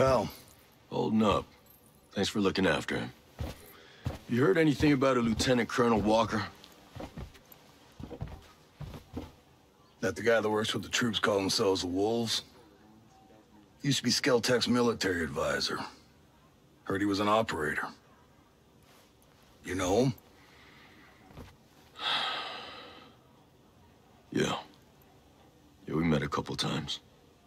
pal? Holding up. Thanks for looking after him. You heard anything about a Lieutenant Colonel Walker? That the guy that works with the troops call themselves the Wolves? Used to be Skeltech's military advisor. Heard he was an operator. You know him? Yeah. Yeah, we met a couple times.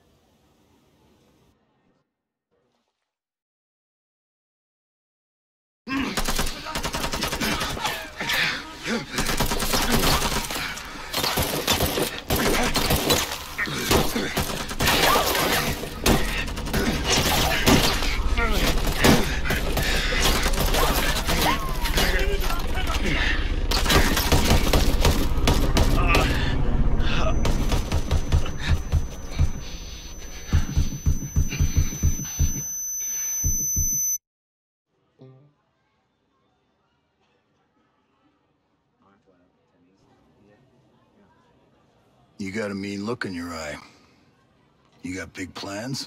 You got a mean look in your eye. You got big plans?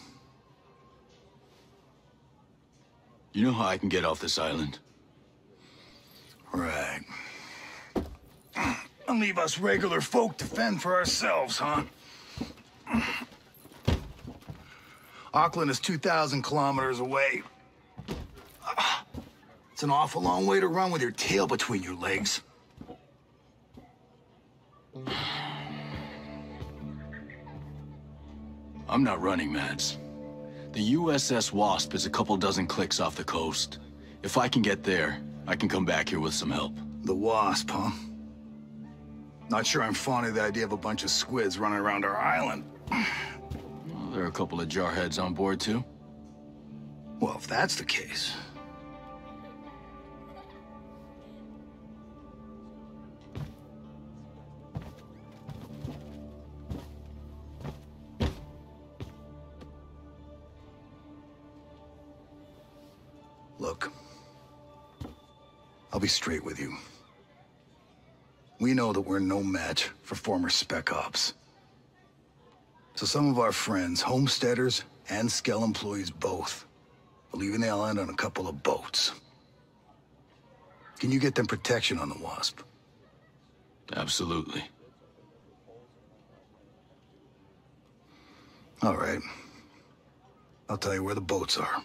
You know how I can get off this island? Right. And leave us regular folk to fend for ourselves, huh? Auckland is 2,000 kilometers away. It's an awful long way to run with your tail between your legs. I'm not running, Mads. The USS Wasp is a couple dozen clicks off the coast. If I can get there, I can come back here with some help. The Wasp, huh? Not sure I'm fond of the idea of a bunch of squids running around our island. Well, there are a couple of jarheads on board, too. Well, if that's the case... Look, I'll be straight with you. We know that we're no match for former Spec Ops. So some of our friends, homesteaders and Skell employees both, are leaving the island on a couple of boats. Can you get them protection on the Wasp? Absolutely. All right. I'll tell you where the boats are.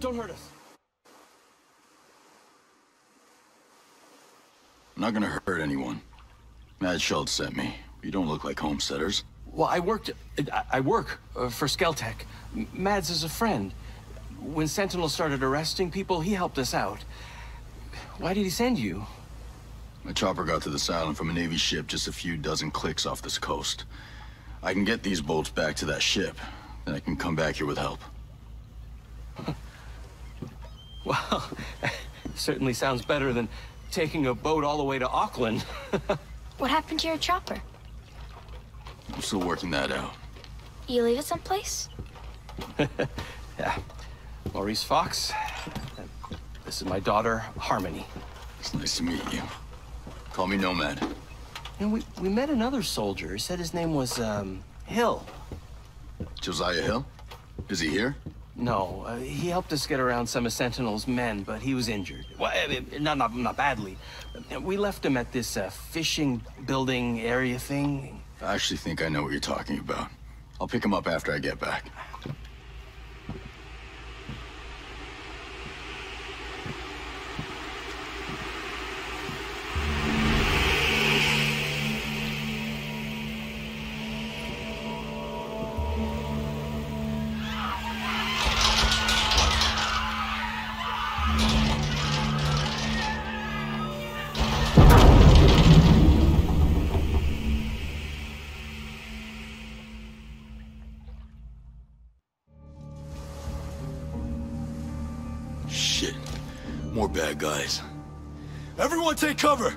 Don't hurt us. I'm not gonna hurt anyone. Mad Schultz sent me. You don't look like homesteaders. Well, I work for Skeltec. Mads is a friend. When Sentinel started arresting people, he helped us out. Why did he send you? My chopper got to this island from a Navy ship just a few dozen clicks off this coast. I can get these bolts back to that ship, then I can come back here with help. Well, certainly sounds better than taking a boat all the way to Auckland. What happened to your chopper? I'm still working that out. You leave it someplace? Yeah. Maurice Fox. This is my daughter, Harmony. It's nice to meet you. Call me Nomad. You know, we met another soldier. He said his name was, Hill. Josiah Hill? Is he here? No, he helped us get around some of Sentinel's men, but he was injured. Well, not badly. We left him at this fishing building area thing. I actually think I know what you're talking about. I'll pick him up after I get back. Shit. More bad guys. Everyone take cover!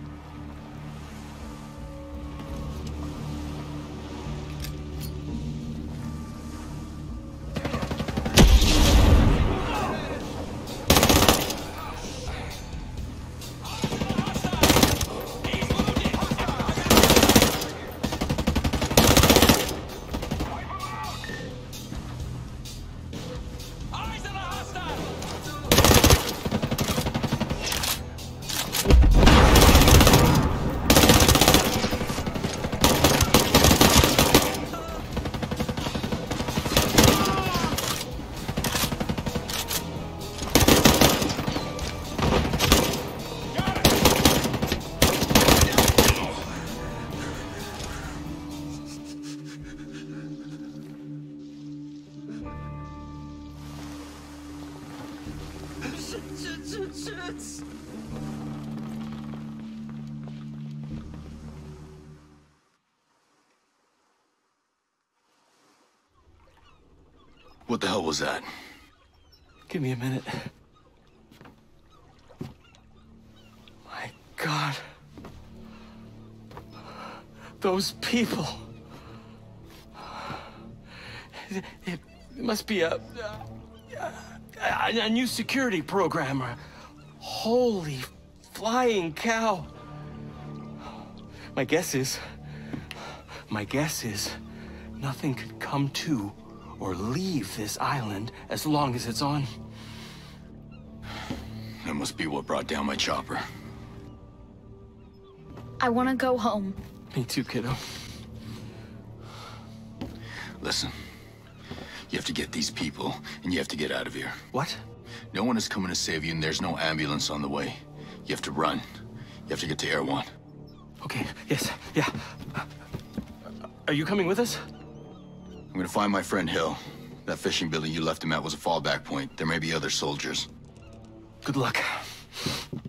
What the hell was that? Give me a minute. My God. Those people. It must be a new security program. Holy flying cow. My guess is nothing could come to or leave this island as long as it's on. That must be what brought down my chopper. I want to go home. Me too, kiddo. Listen, you have to get these people, and you have to get out of here. What? No one is coming to save you, and there's no ambulance on the way. You have to run. You have to get to Air One. Okay, yes, yeah. Are you coming with us? I'm gonna find my friend Hill. That fishing building you left him at was a fallback point. There may be other soldiers. Good luck.